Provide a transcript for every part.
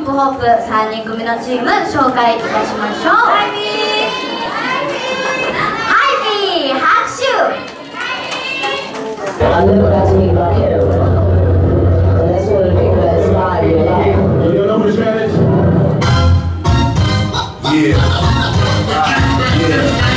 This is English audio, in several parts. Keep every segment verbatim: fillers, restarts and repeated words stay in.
プホップさんにん組のチーム紹介いたしましょう。ハイビー拍手。 I never got to meet my hero. And that's one of the people that inspired me a lot. You know what Spanish? Yeah. Yeah.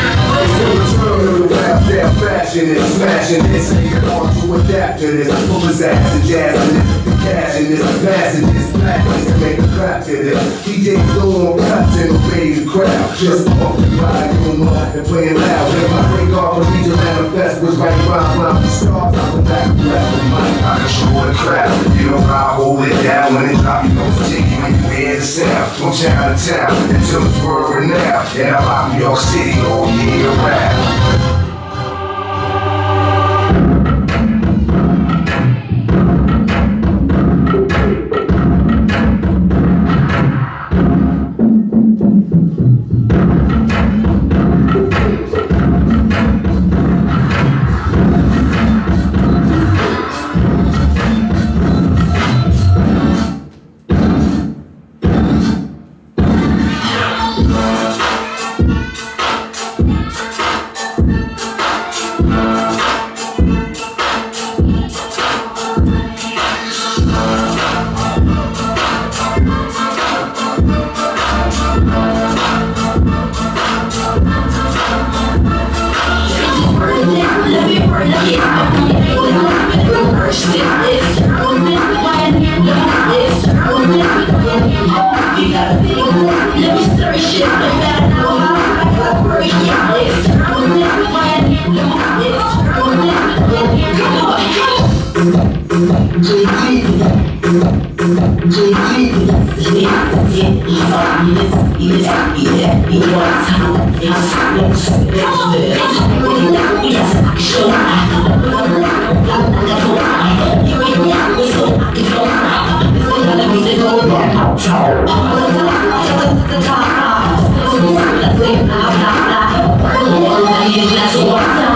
Fashion is smashing this, nigga on to adapt to this. Full of ass and jazz and this, the cash in this, passing this, blackness to make a crap to this. D J blowing on cuts and obey the crowd. Just walking by, doing mud and playing loud. When my break off of D J Manifest was right around my stars, I come back and bless the mic. I can show the crowd, you know how I hold it down. When it drop, you know it's sticky when you hear the sound. From town to town, until it's world renowned. And I'm out in New York City all year round. That's